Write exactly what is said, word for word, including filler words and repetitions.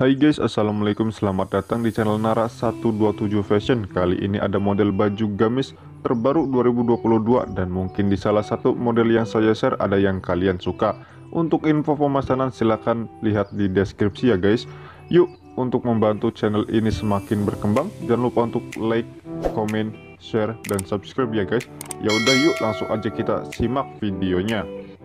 Hai guys, assalamualaikum, selamat datang di channel Nara seratus dua puluh tujuh Fashion. Kali ini ada model baju gamis terbaru dua ribu dua puluh dua dan mungkin di salah satu model yang saya share ada yang kalian suka. Untuk info pemesanan silahkan lihat di deskripsi ya guys. Yuk, untuk membantu channel ini semakin berkembang, jangan lupa untuk like, komen, share, dan subscribe ya guys. Ya udah, yuk langsung aja kita simak videonya.